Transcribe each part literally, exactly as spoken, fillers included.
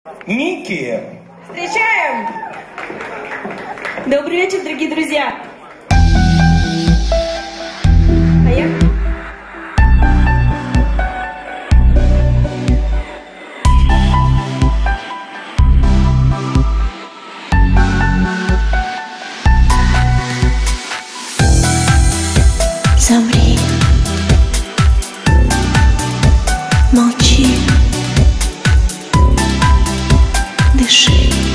Ники! Встречаем! Добрый вечер, дорогие друзья! Поехали! Замри, молчи, дыши,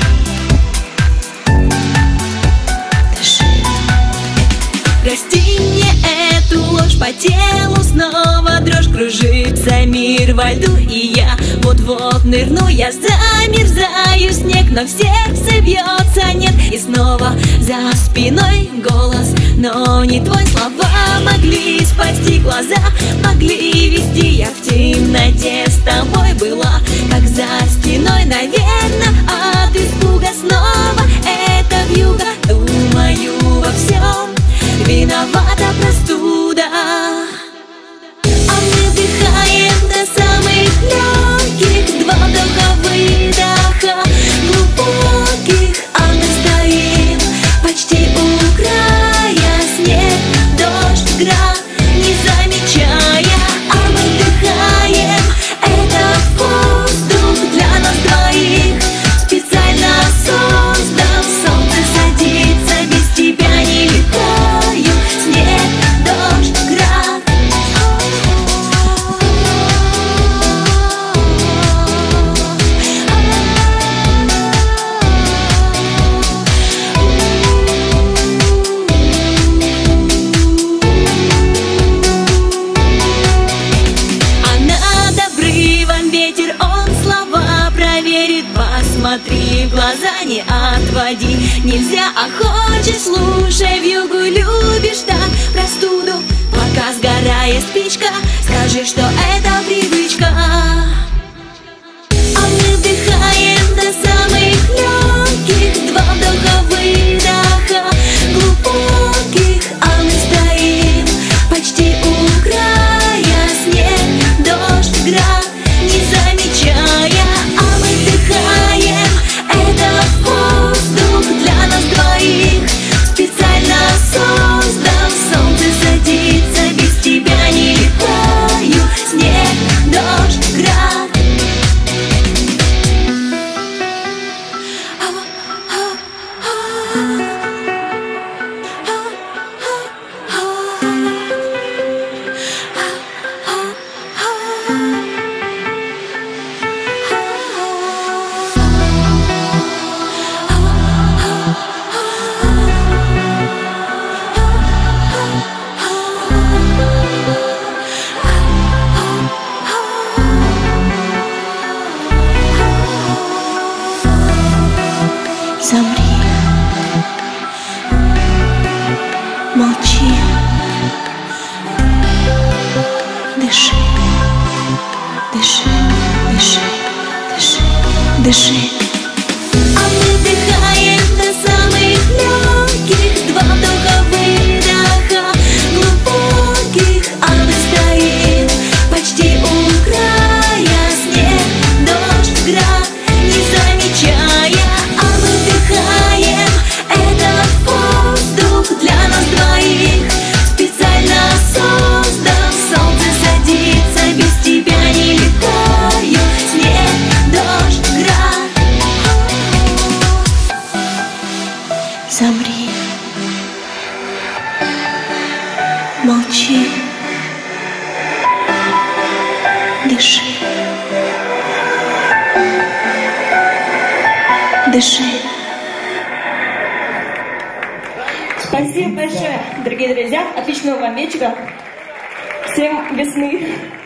дыши. Прости мне эту ложь, по телу снова дрожь, кружится мир во льду, и я вот-вот нырну. Я замерзаю, снег, но в сердце бьется нет. И снова за спиной голос, но не твой. Слова могли спасти глаза, могли вести. Я в темноте с тобой была, как за стеной, наверное, от испуга снова эта вьюга. Думаю, во всем виновата простуда. А мы вдыхаем до самых легких, два вдоха, выдоха глубоких. А мы стоим почти у края, снег, дождь, град, не замечая. А мы вдыхаем этот воздух для нас двоих, специально создан. Солнце садится, без тебя не летаю. Снег, дождь, град. А над обрывом ветер, он слова проверит. Посмотри в глаза, не отводи. Нельзя, а хочешь, слушай вьюгу. Любишь так простуду, пока сгорает спичка. Скажи, что это привычка. А мы вдыхаем до самых легких, два вдоха, выдоха глубоких. А мы стоим почти у края, снег, дождь, град, не замечая. А мы вдыхаем этот воздух для нас двоих, специально создан. Солнце садится, без тебя не летаю. Снег, дождь, град. Замри, молчи, дыши, дыши, дыши, дыши, дыши. А мы вдыхаем до самых легких, два вдоха, выдоха глубоких. А мы стоим почти у края, снег, дождь, град, не замечая. А мы вдыхаем этот воздух для нас двоих, специально создан. Солнце садится, без тебя не летаю. Снег, дождь, град. Замри, молчи, дыши, дыши. Спасибо большое, дорогие друзья. Отличного вам вечера. Всем весны.